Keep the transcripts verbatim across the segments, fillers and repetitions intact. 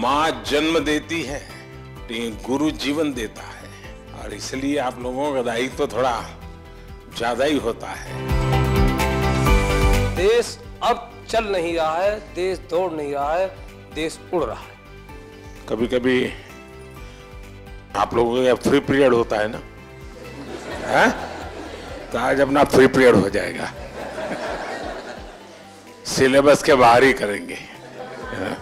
माँ जन्म देती है, गुरु जीवन देता है, और इसलिए आप लोगों का दायित्व तो थोड़ा ज्यादा ही होता है। देश अब चल नहीं रहा है, देश दौड़ नहीं रहा है, देश उड़ रहा है। कभी कभी आप लोगों का फ्री पीरियड होता है ना, है? तो आज अपना फ्री पीरियड हो जाएगा, सिलेबस के बाहर ही करेंगे। है?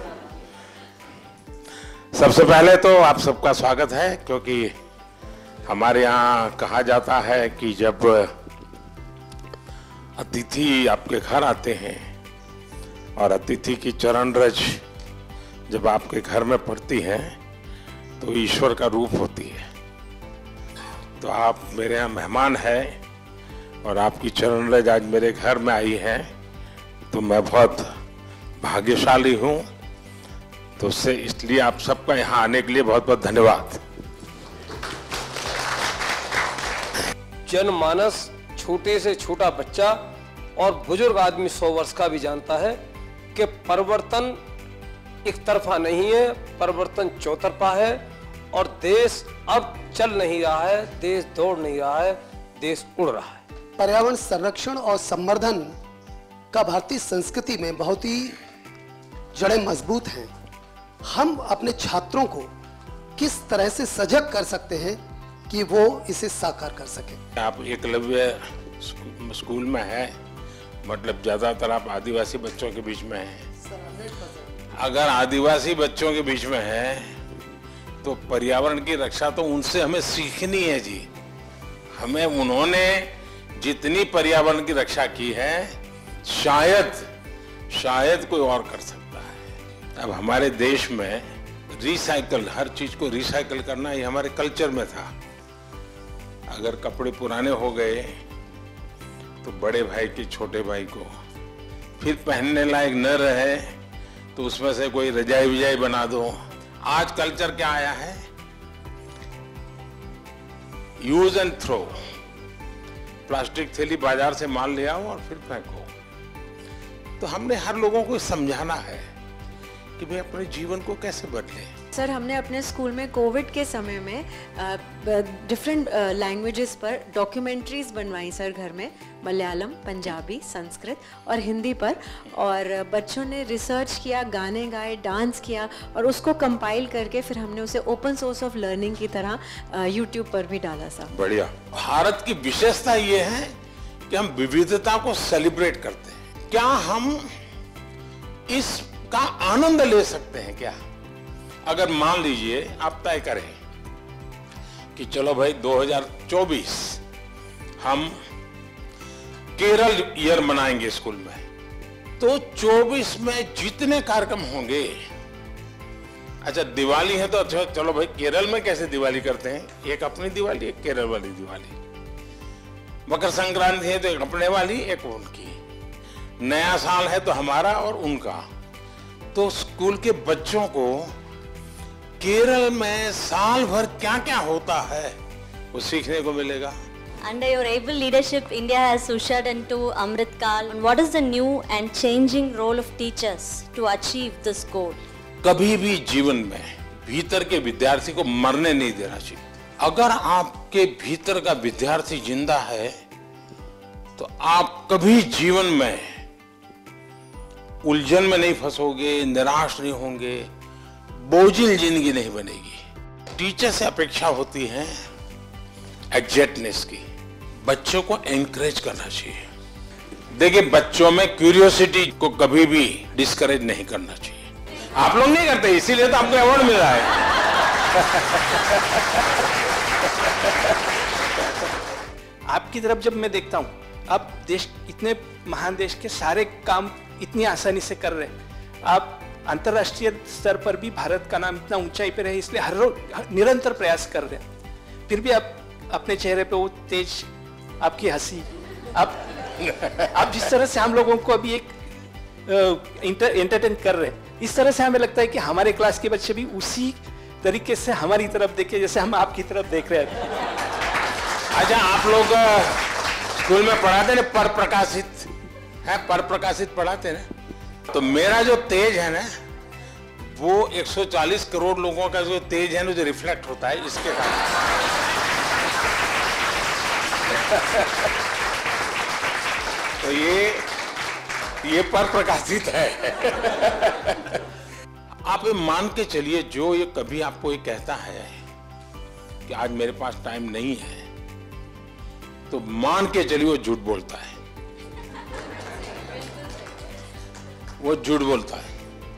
सबसे पहले तो आप सबका स्वागत है, क्योंकि हमारे यहाँ कहा जाता है कि जब अतिथि आपके घर आते हैं और अतिथि की चरण रज जब आपके घर में पड़ती है तो ईश्वर का रूप होती है। तो आप मेरे यहाँ मेहमान हैं और आपकी चरण रज आज मेरे घर में आई है, तो मैं बहुत भाग्यशाली हूँ। तो उससे इसलिए आप सबका यहाँ आने के लिए बहुत बहुत धन्यवाद। जनमानस, छोटे से छोटा बच्चा और बुजुर्ग आदमी सौ वर्ष का भी जानता है कि परिवर्तन एक तरफा नहीं है, परिवर्तन चौतरफा है, और देश अब चल नहीं रहा है, देश दौड़ नहीं रहा है, देश उड़ रहा है। पर्यावरण संरक्षण और संवर्धन का भारतीय संस्कृति में बहुत ही जड़ें मजबूत हैं। हम अपने छात्रों को किस तरह से सजग कर सकते हैं कि वो इसे साकार कर सके? आप एकलव्य स्कूल में है, मतलब ज्यादातर आप आदिवासी बच्चों के बीच में हैं। अगर आदिवासी बच्चों के बीच में है तो पर्यावरण की रक्षा तो उनसे हमें सीखनी है जी। हमें उन्होंने जितनी पर्यावरण की रक्षा की है शायद शायद कोई और कर सकता है। अब हमारे देश में रिसाइकल, हर चीज को रिसाइकल करना ये हमारे कल्चर में था। अगर कपड़े पुराने हो गए तो बड़े भाई के छोटे भाई को फिर पहनने लायक न रहे तो उसमें से कोई रजाई विजाई बना दो। आज कल्चर क्या आया है? Use and throw. प्लास्टिक थैली बाजार से माल ले आओ और फिर फेंको। तो हमने हर लोगों को समझाना है कि भाई अपने जीवन को कैसे बदले। सर, हमने अपने स्कूल में कोविड के समय में डिफरेंट लैंग्वेजेस पर डॉक्यूमेंट्रीज बनवाई सर घर में, मलयालम, पंजाबी, संस्कृत और हिंदी पर, और बच्चों ने रिसर्च किया, गाने गाए, डांस किया, और उसको कंपाइल करके फिर हमने उसे ओपन सोर्स ऑफ लर्निंग की तरह यूट्यूब पर भी डाला सर। बढ़िया। भारत की विशेषता ये है कि हम विविधता को सेलिब्रेट करते हैं। क्या हम इसका आनंद ले सकते हैं क्या? अगर मान लीजिए आप तय करें कि चलो भाई दो हज़ार चौबीस हम केरल ईयर मनाएंगे स्कूल में, तो चौबीस में जितने कार्यक्रम होंगे, अच्छा दिवाली है तो अच्छा चलो भाई केरल में कैसे दिवाली करते हैं, एक अपनी दिवाली, एक केरल वाली दिवाली। मकर संक्रांति है तो एक अपने वाली, एक उनकी। नया साल है तो हमारा और उनका। तो स्कूल के बच्चों को केरल में साल भर क्या क्या होता है वो सीखने को मिलेगा। Under your able leadership, India has ushered into Amrit Kaal. What is the new and changing role of teachers to achieve this goal? कभी भी जीवन में भीतर के विद्यार्थी को मरने नहीं देना चाहिए। अगर आपके भीतर का विद्यार्थी जिंदा है तो आप कभी जीवन में उलझन में नहीं फंसोगे, निराश नहीं होंगे, बोझिल जिंदगी नहीं बनेगी। टीचर से अपेक्षा होती है एग्जैक्टनेस की। बच्चों को एनकरेज करना चाहिए। देखिए, बच्चों में क्यूरियोसिटी को कभी भी डिस्करेज नहीं करना चाहिए। आप लोग नहीं करते, इसीलिए तो आपको अवार्ड मिल रहा है। आपकी तरफ जब मैं देखता हूँ, आप देश, इतने महान देश के सारे काम इतनी आसानी से कर रहे हैं। आप अंतर्राष्ट्रीय स्तर पर भी भारत का नाम इतना ऊंचाई पे रहे, इसलिए हर रोज निरंतर प्रयास कर रहे हैं। फिर भी आप अपने चेहरे पे वो तेज, आपकी हंसी, आप आप जिस तरह से हम लोगों को अभी एक एंटरटेन कर रहे हैं, इस तरह से हमें लगता है कि हमारे क्लास के बच्चे भी उसी तरीके से हमारी तरफ देखे जैसे हम आपकी तरफ देख रहे हैं। अच्छा, आप लोग स्कूल में पढ़ाते ना पर प्रकाशित है, पर प्रकाशित पढ़ाते ना, तो मेरा जो तेज है ना वो एक सौ चालीस करोड़ लोगों का जो तेज है ना, जो रिफ्लेक्ट होता है इसके कारण। तो ये ये पर प्रकाशित है। आप ये मान के चलिए, जो ये कभी आपको ये कहता है कि आज मेरे पास टाइम नहीं है, तो मान के चलिए वो झूठ बोलता है, वो झूठ बोलता है।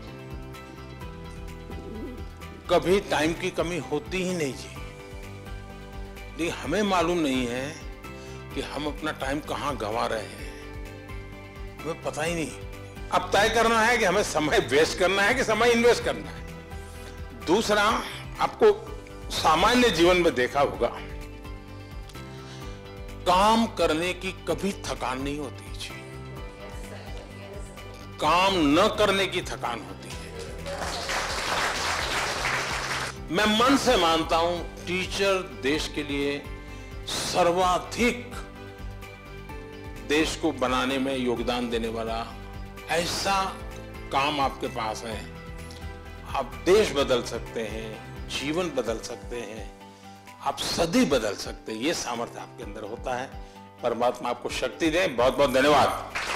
कभी टाइम की कमी होती ही नहीं जी, लेकिन हमें मालूम नहीं है कि हम अपना टाइम कहां गंवा रहे हैं, हमें पता ही नहीं। अब तय करना है कि हमें समय वेस्ट करना है कि समय इन्वेस्ट करना है। दूसरा, आपको सामान्य जीवन में देखा होगा, काम करने की कभी थकान नहीं होती जी, काम न करने की थकान होती है। मैं मन से मानता हूं टीचर देश के लिए सर्वाधिक देश को बनाने में योगदान देने वाला ऐसा काम आपके पास है। आप देश बदल सकते हैं, जीवन बदल सकते हैं, आप सदी बदल सकते हैं। ये सामर्थ्य आपके अंदर होता है। परमात्मा आपको शक्ति दे। बहुत बहुत धन्यवाद।